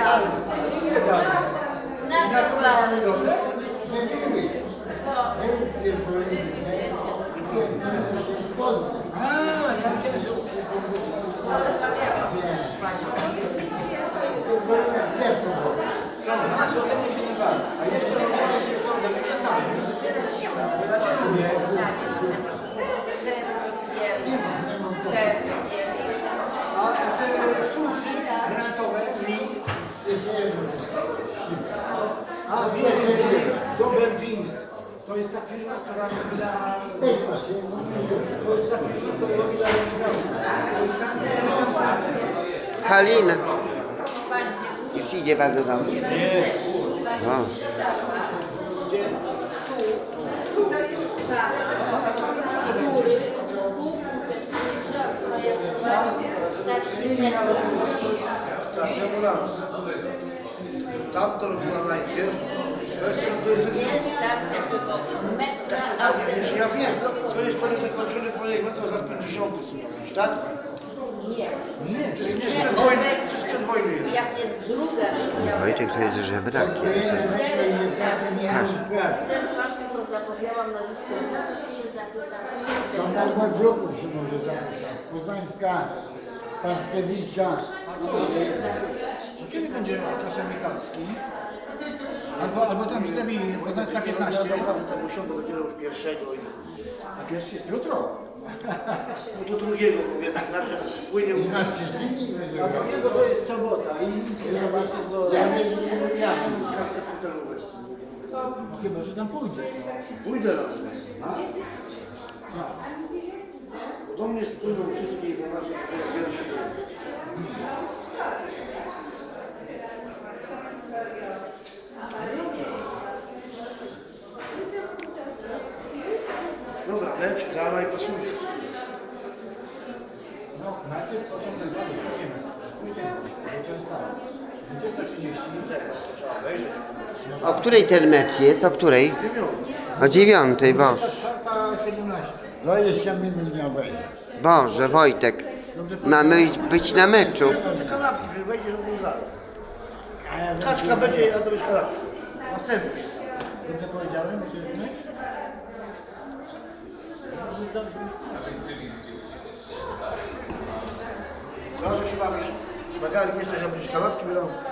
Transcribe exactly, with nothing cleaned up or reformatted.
Naturalnie. A, ja myślałem, że... Nasze obecnie się nie bawi, a jeszcze obecnie się są takie same. Dlaczego nie? A te sztuczki granatowe i... A, Dober Jeans. To jest ta firma, która robiła... To jest ta firma, która robiła... To jest ta... Halina. Już idzie pan do domu. Nie. O. Stacja Murana. Tam to robiła najpierw. To jest ten, to jest ten... Nie stacja, tylko metra Już ja wiem. To jest ten wykończony projekt metra za pięćdziesiąty, tak? Nie. Czy przed wojny, czy przed wojny jest? Jak jest druga linia... Wojtek to jest żebrakiem. Cztery stacje. Ten pan, którego zapowiadałam nazwisko, się zapytał. Tam nazwa grupu się może zapisać. Poznańska, Stankiewicza. Kiedy będzie Klasia Michalski? Albo, albo tam wstępie Poznańska piętnaście. Naprawdę tam usiądę dopiero już pierwszego. A pierwszy jest jutro. No to drugiego, mówię tak, znaczy płynie u nas. A drugiego to jest sobota i zobaczysz do... Ja nie wiem, Kartę hotelową jest. No chyba, że tam pójdziesz. Pójdę razem. Do mnie spłyną wszystkie informacje, że jest pierwszy był. Dobra, leć, dalej, pasuje. No, najpierw początek drogi, prosimy. Pójdziemy, bo to jest samo. dwudziesta trzydzieści. Trzeba wejrzeć. O której ten mecz jest? O której? O dziewiątej, Boże. czwarta siedemnaście. no jeszcze minut nie obejdzie. Boże, Wojtek. Mamy być na meczu. Kanapki, że wejdziesz w Bułgarię. Kaczka będzie, a to będzie kanapki. Następny. Dobrze powiedziałem, o to jest mecz? Proszę się bawić. Bagali, nie chcesz robić kanapki, będą